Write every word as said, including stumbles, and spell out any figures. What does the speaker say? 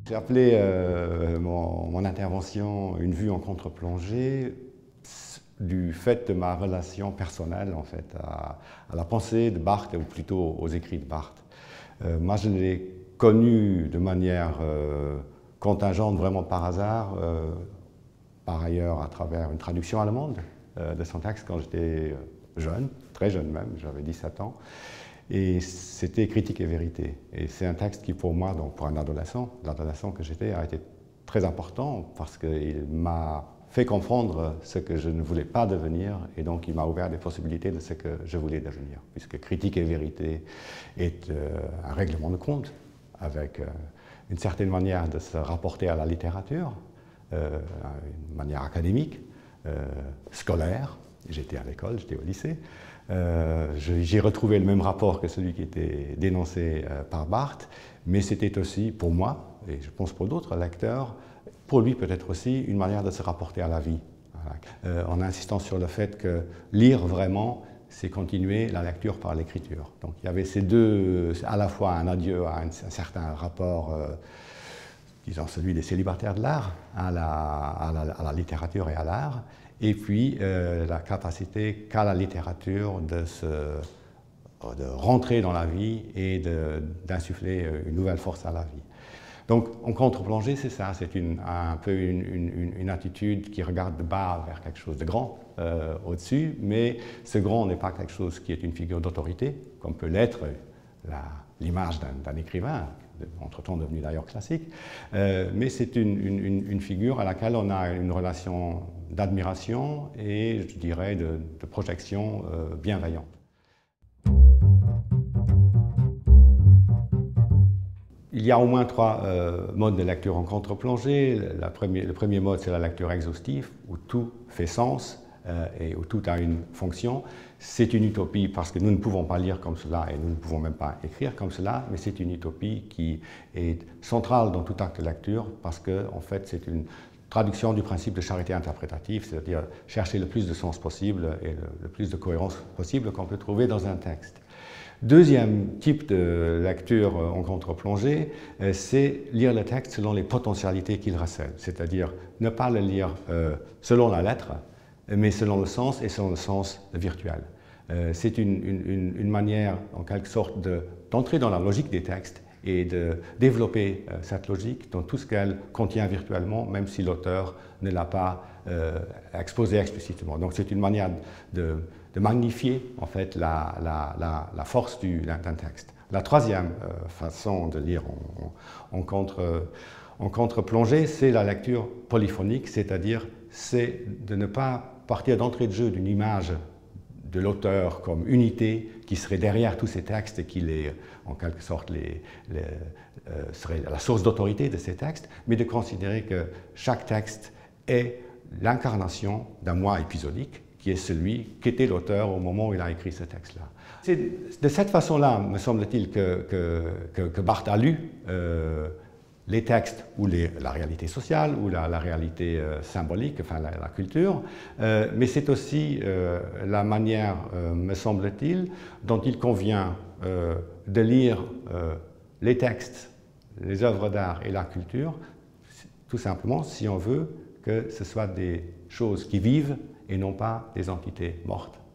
J'ai appelé euh, mon, mon intervention une vue en contre-plongée du fait de ma relation personnelle en fait, à, à la pensée de Barthes, ou plutôt aux écrits de Barthes. Euh, moi, je l'ai connu de manière euh, contingente, vraiment par hasard, euh, par ailleurs à travers une traduction allemande euh, de son texte quand j'étais jeune, très jeune même, j'avais dix-sept ans. Et c'était Critique et vérité. Et c'est un texte qui, pour moi, donc pour un adolescent, l'adolescent que j'étais, a été très important parce qu'il m'a fait comprendre ce que je ne voulais pas devenir et donc il m'a ouvert des possibilités de ce que je voulais devenir. Puisque Critique et vérité est euh, un règlement de compte avec euh, une certaine manière de se rapporter à la littérature, euh, une manière académique, euh, scolaire. J'étais à l'école, j'étais au lycée. Euh, J'ai retrouvé le même rapport que celui qui était dénoncé euh, par Barthes, mais c'était aussi pour moi, et je pense pour d'autres lecteurs, pour lui peut-être aussi une manière de se rapporter à la vie, voilà. euh, en insistant sur le fait que lire vraiment, c'est continuer la lecture par l'écriture. Donc il y avait ces deux, à la fois un adieu à un, un certain rapport, euh, disons celui des célibataires de l'art, à la, à, la, à la littérature et à l'art, et puis euh, la capacité qu'a la littérature de, se, de rentrer dans la vie et d'insuffler une nouvelle force à la vie. Donc en contre-plongée, c'est ça, c'est un peu une, une, une attitude qui regarde de bas vers quelque chose de grand euh, au-dessus, mais ce grand n'est pas quelque chose qui est une figure d'autorité, comme peut l'être l'image d'un écrivain, entre-temps devenu d'ailleurs classique, euh, mais c'est une, une, une figure à laquelle on a une relation d'admiration et, je dirais, de, de projection euh, bienveillante. Il y a au moins trois euh, modes de lecture en contre-plongée. Le premier mode, c'est la lecture exhaustive, où tout fait sens euh, et où tout a une fonction. C'est une utopie parce que nous ne pouvons pas lire comme cela et nous ne pouvons même pas écrire comme cela, mais c'est une utopie qui est centrale dans tout acte de lecture parce que, en fait, c'est une traduction du principe de charité interprétative, c'est-à-dire chercher le plus de sens possible et le, le plus de cohérence possible qu'on peut trouver dans un texte. Deuxième type de lecture en contre-plongée, c'est lire le texte selon les potentialités qu'il recèle, c'est-à-dire ne pas le lire euh, selon la lettre, mais selon le sens et selon le sens virtuel. Euh, c'est une, une, une manière, en quelque sorte, d'entrer de, dans la logique des textes et de développer euh, cette logique dans tout ce qu'elle contient virtuellement, même si l'auteur ne l'a pas euh, exposé explicitement. Donc c'est une manière de, de magnifier en fait la, la, la, la force d'un texte. La troisième euh, façon de lire en, en, contre, en contre-plongée, c'est la lecture polyphonique, c'est-à-dire c'est de ne pas partir d'entrée de jeu d'une image de l'auteur comme unité qui serait derrière tous ces textes et qui les, en quelque sorte les, les, euh, serait la source d'autorité de ces textes, mais de considérer que chaque texte est l'incarnation d'un moi épisodique qui est celui qu'était l'auteur au moment où il a écrit ce texte-là. C'est de cette façon-là, me semble-t-il, que, que, que, que Barthes a lu euh, les textes ou les, la réalité sociale ou la, la réalité euh, symbolique, enfin la, la culture, euh, mais c'est aussi euh, la manière, euh, me semble-t-il, dont il convient euh, de lire euh, les textes, les œuvres d'art et la culture, tout simplement si on veut que ce soit des choses qui vivent et non pas des entités mortes.